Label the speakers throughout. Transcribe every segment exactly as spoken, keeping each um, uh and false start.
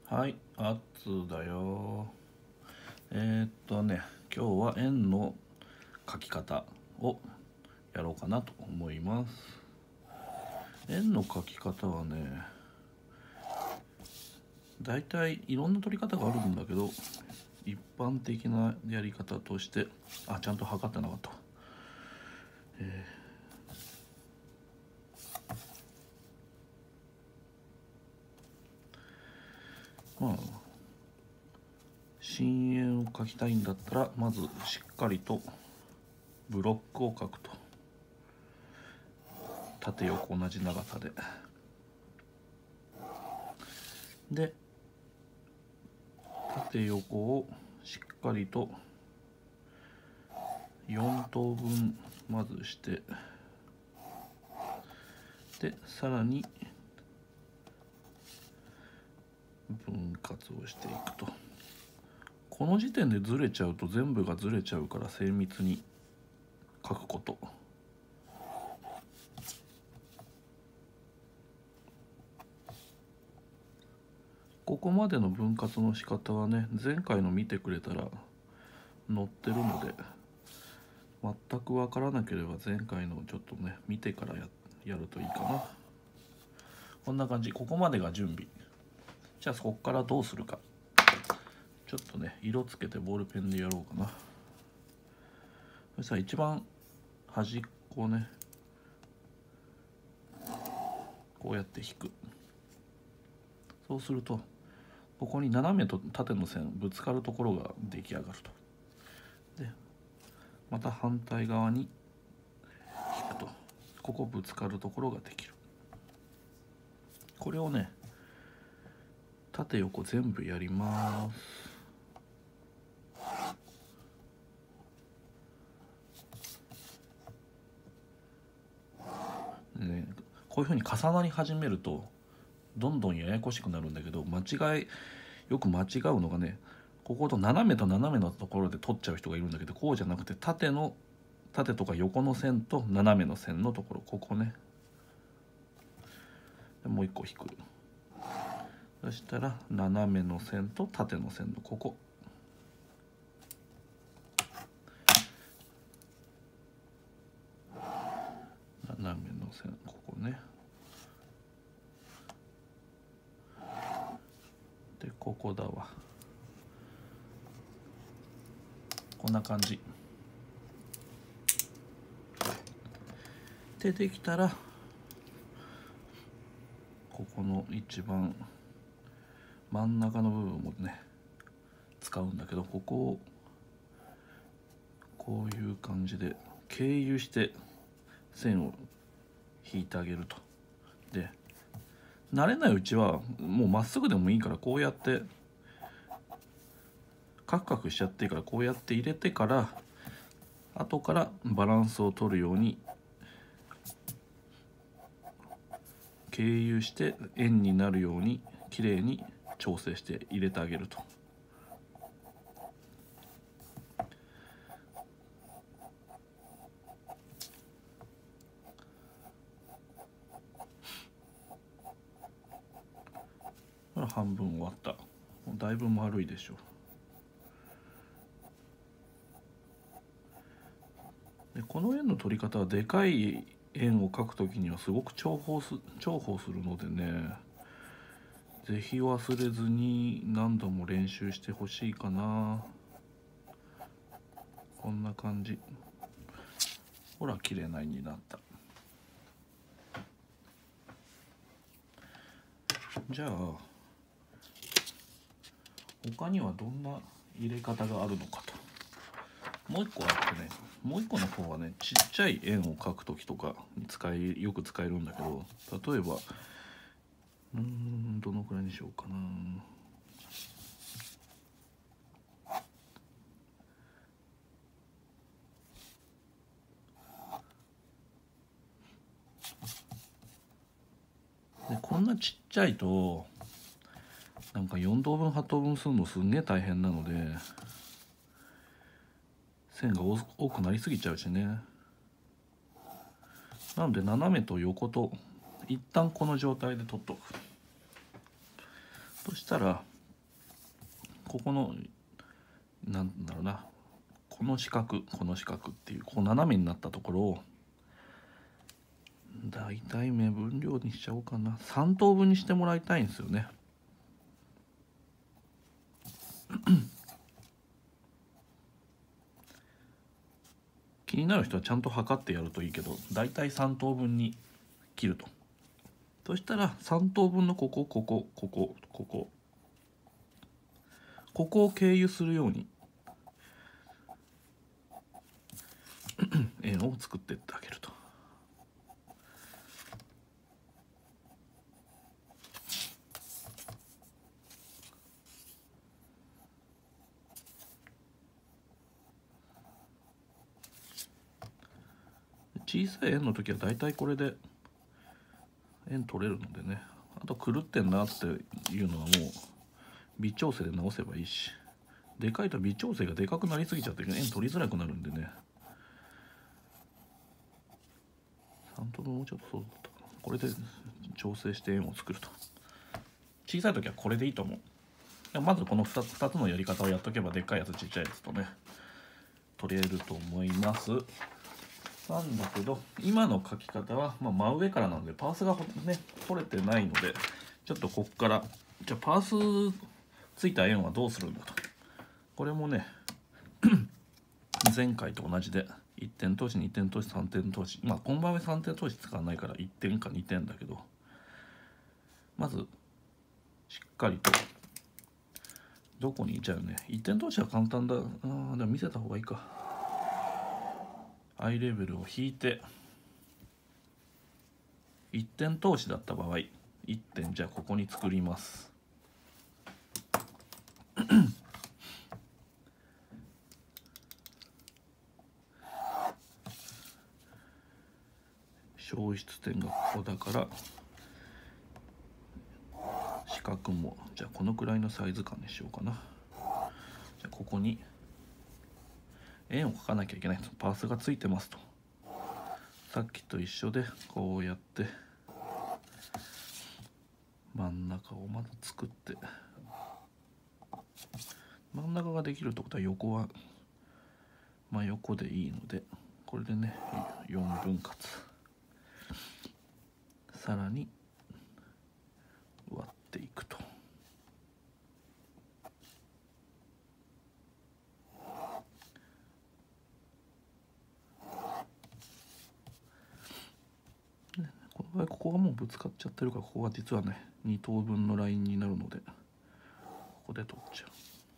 Speaker 1: はい、あつだよ。えー、っとね、今日は円の描き方をやろうかなと思います。円の描き方はね、だいたいいろんな取り方があるんだけど、一般的なやり方として、あ、ちゃんと測ってなかった。えー、まあ深淵を描きたいんだったら、まずしっかりとブロックを描くと。縦横同じ長さで。で縦横をしっかりとよん等分まずして、でさらに分割をしていくと。この時点でずれちゃうと全部がずれちゃうから精密に書くこと。ここまでの分割の仕方はね、前回の見てくれたら載ってるので、全く分からなければ前回のちょっとね見てからややるといいかな。こんな感じ。ここまでが準備。じゃあそこからどうするか。ちょっとね色つけてボールペンでやろうかな。そしたら一番端っこをねこうやって引く。そうするとここに斜めと縦の線ぶつかるところが出来上がると。でまた反対側に引くと、ここぶつかるところができる。これをね縦横全部やります。ね、こういうふうに重なり始めるとどんどんややこしくなるんだけど、間違いよく間違うのがね、ここと斜めと斜めのところで取っちゃう人がいるんだけど、こうじゃなくて縦の縦とか横の線と斜めの線のところ、ここね、でもう一個引く。そしたら斜めの線と縦の線のここ、斜めの線ここね、でここだわ。こんな感じでできたら、ここの一番真ん中の部分もね使うんだけど、ここをこういう感じで経由して線を引いてあげると。で慣れないうちはもうまっすぐでもいいから、こうやってカクカクしちゃっていいから、こうやって入れてから後からバランスを取るように経由して円になるようにきれいに調整して入れてあげると。半分終わった。だいぶ丸いでしょ。でこの円の取り方はでかい円を描くときにはすごく重宝す重宝するのでね、是非忘れずに何度も練習してほしいかな。こんな感じ。ほら綺麗な円になった。じゃあ他にはどんな入れ方があるのかと。もう一個あってね、もう一個の方はね、ちっちゃい円を描く時とかに使いよく使えるんだけど、例えばうーんどのくらいにしようかな。でこんなちっちゃいとなんかよん等分はち等分するのすんげえ大変なので、線が多くなりすぎちゃうしね。なので斜めと横と一旦この状態で取っとく。そしたらここのなんだろうな、この四角この四角っていうこう斜めになったところをだいたい目分量にしちゃおうかな。さん等分にしてもらいたいんですよね。気になる人はちゃんと測ってやるといいけど、だいたいさん等分に切ると。そしたらさん等分のここここここここここを経由するように円を作ってってあげると。小さい円の時はだいたいこれで円取れるのでね、あと狂ってんなっていうのはもう微調整で直せばいいし、でかいと微調整がでかくなりすぎちゃって円取りづらくなるんでね。さん等分もうちょっとそうだったかな。これで調整して円を作ると。小さい時はこれでいいと思う。まずこの 2, つふたつのやり方をやっとけばでっかいやつちっちゃいやつとね取れると思います。なんだけど今の書き方は、まあ、真上からなのでパースがね取れてないので、ちょっとこっからじゃあパースついた円はどうするんだと。これもね前回と同じでいってん投資にてん投資さんてん投資、まあこの場合はさんてん投資使わないからいってんかにてんだけど、まずしっかりとどこにいちゃうね。いってん投資は簡単だ。ああ、でも見せた方がいいか。アイレベルを引いていってん投資だった場合いってんじゃあここに作ります。消失点がここだから四角もじゃあこのくらいのサイズ感にしようかな。じゃあここに円を描かなきゃいけない。パースがついてますと。さっきと一緒でこうやって真ん中をまず作って、真ん中ができるってことは横は真横でいいので、これでねよんぶん割、さらに割っていくと。この場合ここがもうぶつかっちゃってるから、ここが実はねに等分のラインになるのでここで取っちゃ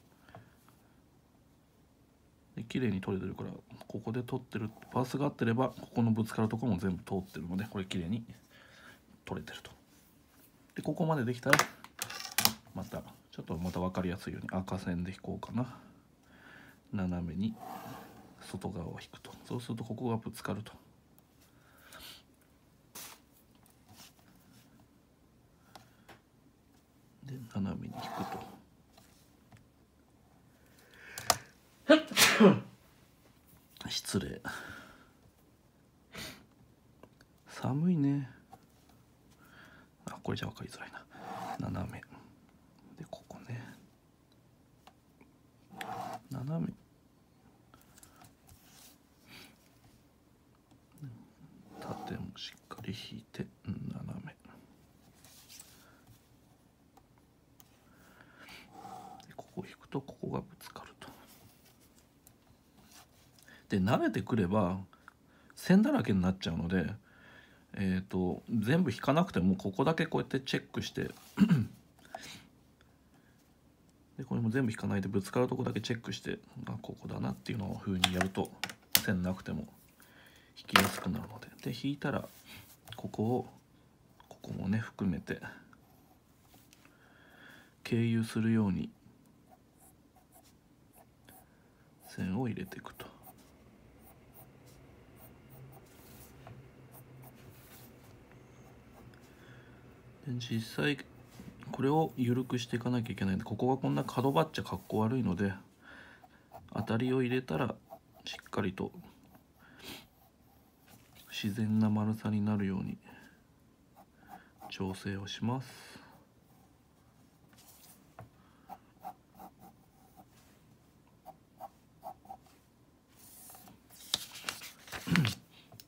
Speaker 1: う。で綺麗に取れてるからここで取ってる、パースが合ってればここのぶつかるところも全部通ってるのでこれ綺麗に取れてると。でここまでできたらまたちょっとまた分かりやすいように赤線で引こうかな。斜めに外側を引くと。そうするとここがぶつかると。で斜めに引くと。失礼。寒いね。あ、これじゃ分かりづらいな。斜めでここね、斜め縦もしっかり引いて斜めでここ引くとここがぶつかると。で慣れてくれば線だらけになっちゃうので、えーと全部引かなくてもここだけこうやってチェックしてでこれも全部引かないでぶつかるとこだけチェックして、あここだなっていうのを風にやると線なくても引きやすくなるので、で引いたらここをここもね含めて経由するように線を入れていくと。で実際これを緩くしていかなきゃいけないんで、ここがこんな角張っちゃかっこ悪いので当たりを入れたらしっかりと自然な丸さになるように調整をします。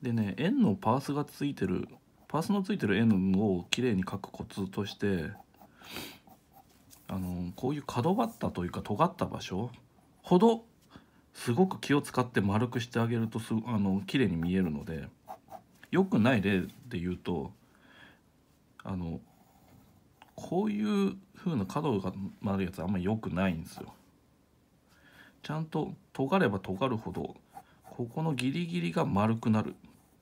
Speaker 1: でね、円のパースがついてるパースのついてる円をきれいに描くコツとして、あのこういう角張ったというか尖った場所ほどすごく気を使って丸くしてあげるとすあの綺麗に見えるので、良くない例で言うと、あのこういう風な角が丸いやつあんまり良くないんですよ。ちゃんと尖れば尖るほどここのギリギリが丸くなる。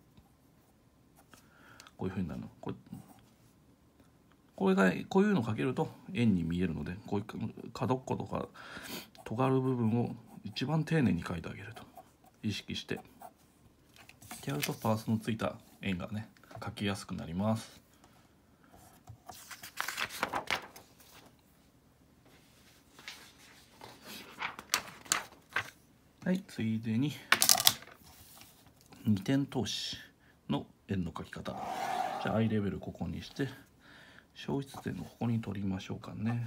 Speaker 1: こういう風になるの。これこれがこういうのをかけると円に見えるので、こういう角っことか尖る部分を一番丁寧に描いてあげると意識してやると、パースのついた円がね描きやすくなります。はい、ついでににてん通しの円の描き方。じゃあアイレベルここにして消失点のここに取りましょうかね。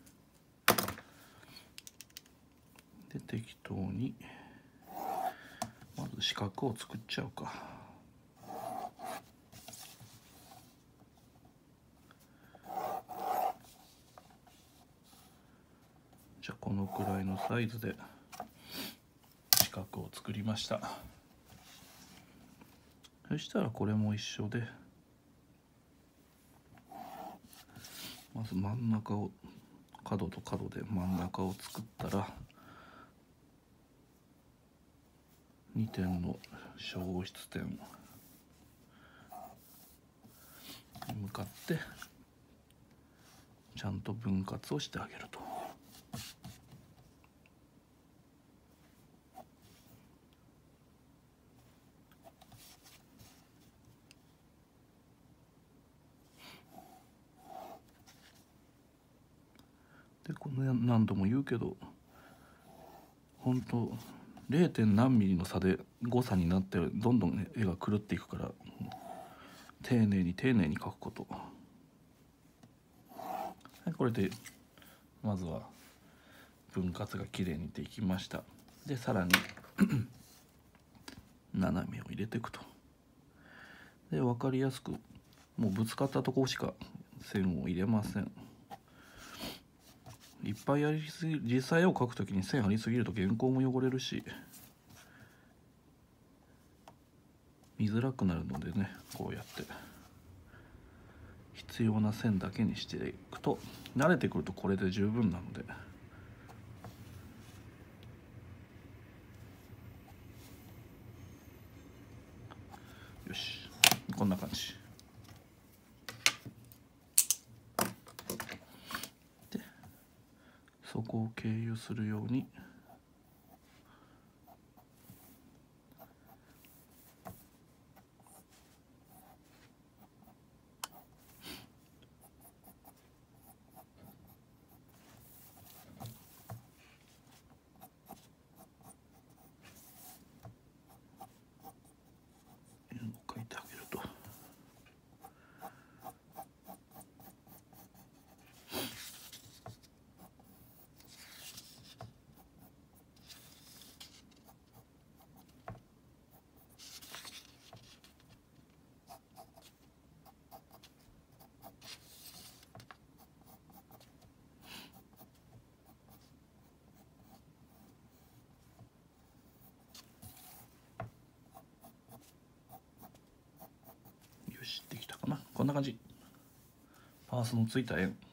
Speaker 1: で適当にまず四角を作っちゃうか。じゃあこのくらいのサイズで四角を作りました。そしたらこれも一緒で、まず真ん中を角と角で真ん中を作ったら、にてんの消失点に向かってちゃんと分割をしてあげると。でこの何度も言うけど、本当 れい. 何ミリの差で誤差になってどんどん絵が狂っていくから、丁寧に丁寧に描くこと。はい、これでまずは分割がきれいにできました。でさらに斜めを入れていくと。で分かりやすくもうぶつかったところしか線を入れません。いっぱいやりすぎ、実際絵を描くときに線張りすぎると原稿も汚れるし見づらくなるのでね、こうやって必要な線だけにしていくと、慣れてくるとこれで十分なので。よし、こんな感じで、そこを経由するように円を描いてあげると。よし、できたかな。こんな感じ。パースのついた円